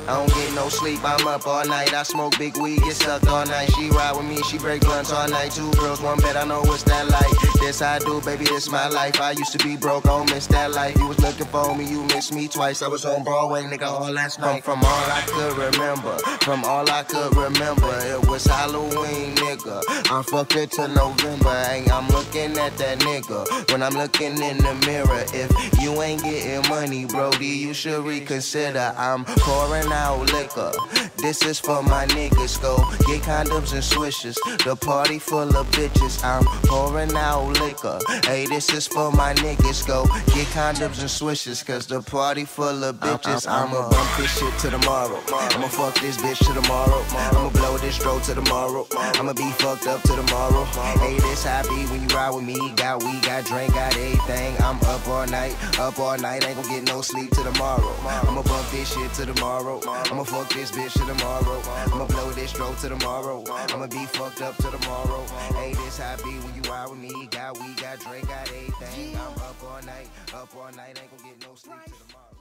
I don't get no sleep, I'm up all night. I smoke big weed, get stuck all night. She ride with me, she break blunts all night. Two girls, one bed, I know what's that like. This I do, baby, this my life. I used to be broke, I don't miss that life. You was looking for me, you missed me twice. I was on Broadway, nigga, all last night. From all I could remember, from all I could remember, it was Halloween, nigga. I'm fucked it to November, and I'm looking at that nigga. When I'm looking in the mirror, if you ain't getting money, Brody, you should reconsider. I'm pouring out liquor. This is for my niggas, go get condoms and swishes. The party full of bitches, I'm pouring out liquor. Hey, this is for my niggas, go get condoms and swishes. Cause the party full of bitches, I'ma bump this shit to tomorrow. I'ma fuck this bitch to tomorrow. I'ma blow this stroke to tomorrow. I'ma be fucked up to tomorrow. Hey, this how I be when you ride with me. Got weed, got drink, got everything. I'm up all night, ain't gon' get no sleep till tomorrow. I'ma bump this shit to tomorrow. I'ma fuck this bitch to tomorrow. I'ma blow this stroke to tomorrow. I'ma be fucked up to tomorrow. Hey, this how I be when you ride with me. Got weed, got drink, got everything. I'm up all night, ain't gon' get no sleep till tomorrow.